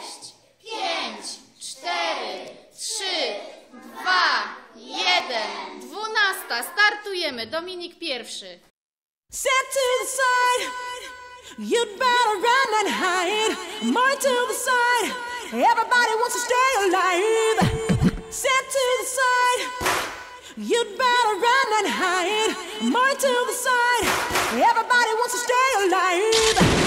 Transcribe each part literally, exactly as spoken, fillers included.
sześć, pięć, cztery, trzy, dwa, jeden. Dwunasta. Startujemy. Dominik pierwszy. Set to the side, you'd better run and hide. More to the side, everybody wants to stay alive. Set to the side, you'd better run and hide. More to the side, everybody wants to stay alive.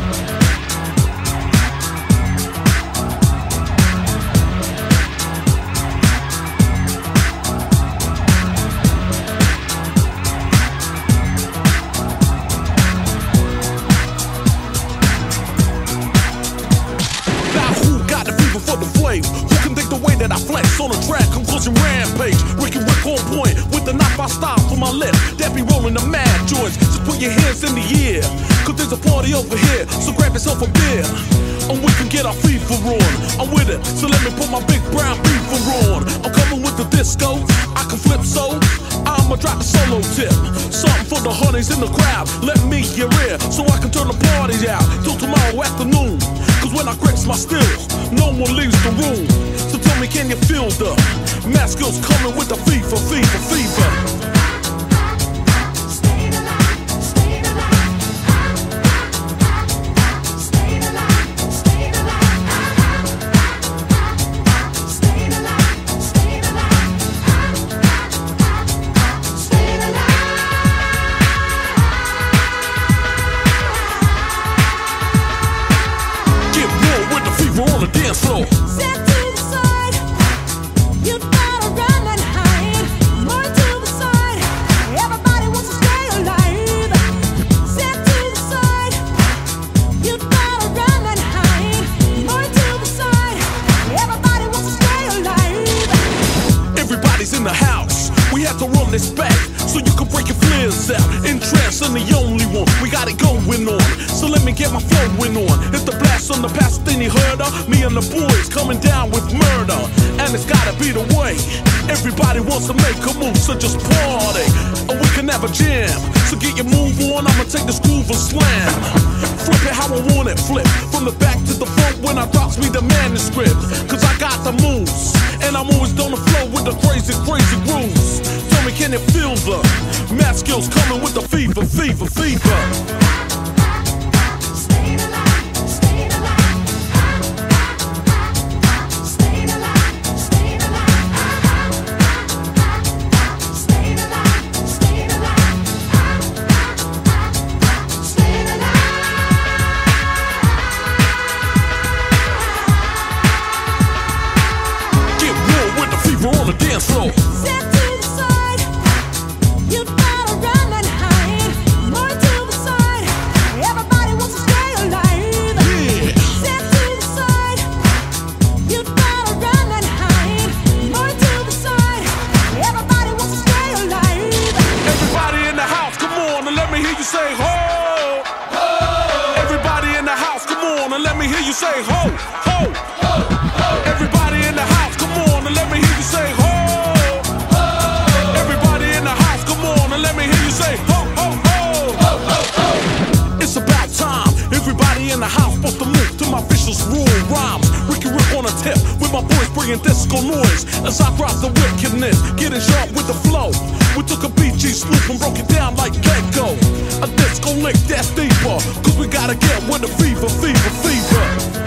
For the flames, who can think the way that I flex on a track? Conclusion rampage, Ricky Rick on point with the knife I style for my lip. That be rolling the mad joints. Just put your hands in the air, cause there's a party over here. So grab yourself a beer, and we can get our FIFA on. I'm with it, so let me put my big brown FIFA on. I'm coming with the disco, I can flip so I'ma drop a solo tip. Something for the honeys in the crowd. Let me your ear, so I can turn the party out till tomorrow afternoon. Cause when I grips my stills, no one leaves the room. So tell me, can you feel the mask skills coming with the fever, fever, fever? On the dance floor. Set to the side, you'd better run and hide. More to the side, everybody wants to stay alive. Set to the side, you'd better run and hide. More to the side, everybody wants to stay alive. Everybody's in the house, we have to run this back so you can break your flares out. In trance, I'm the only one, we got it going on. So let me get my flowing on. Hit the blast on the past, then you heard her. Me and the boys coming down with murder, and it's gotta be the way. Everybody wants to make a move, so just party, and we can have a jam. So get your move on, I'ma take this groove and slam. Flip it how I want it, flip from the back to the front when I drops me the manuscript. Cause I got the moves, and I'm always on the flow with the crazy, crazy grooves. Tell me, can you feel the math skills coming with the fever, fever, fever? On the dance floor. Set to the side, you'd better run and hide. More to the side, everybody wants to stay alive. Yeah. Set to the side, you'd better run and hide. More to the side, everybody wants to stay alive. Everybody in the house, come on and let me hear you say ho, ho. Everybody in the house, come on and let me hear you say ho, ho, ho, ho. Everybody in the house, come on and let me hear you say ho, ho. Everybody in the house, come on and let me hear you say ho, ho, ho, ho, ho, ho. It's about time. Everybody in the house supposed to move to my vicious rule rhymes. Ricky Rick on a tip with my boys bringing disco noise as I drop the wickedness, getting sharp with the flow. We took a B G swoop and broke it down like Gecko. A disco lick that's deeper, cause we gotta get with the fever, fever, fever.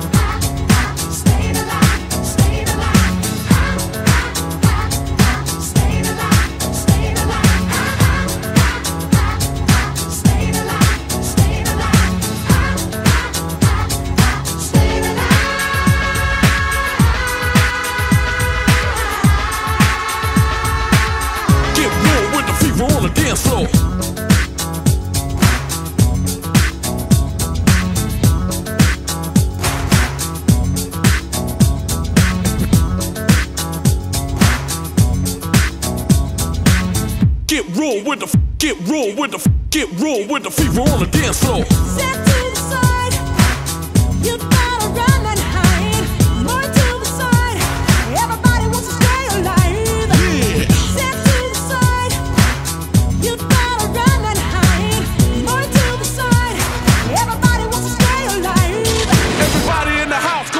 On the dance floor. Get roll with the get roll with the get roll with the fever on the dance floor. Set to the side, you'd better run and hide. More to the side, everybody wants to stay alive. Yeah. Set to the side, you'd better run and hide. More to the side, everybody wants to stay alive. Everybody in the house.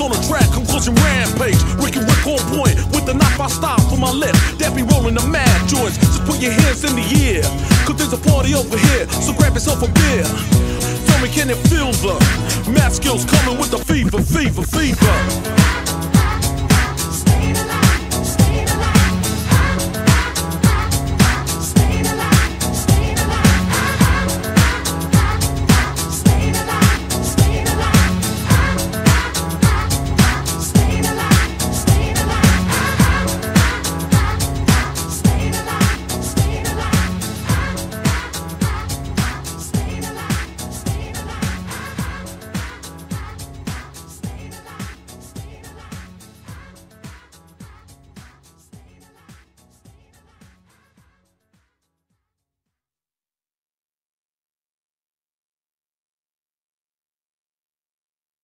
on the track, I'm causing rampage. Ricky Rick on point with the knock-out style for my left. That be rolling the mad joints. Just put your hands in the air, cause there's a party over here, so grab yourself a beer. Tell me, can it feel the math skills coming with the fever, fever, fever?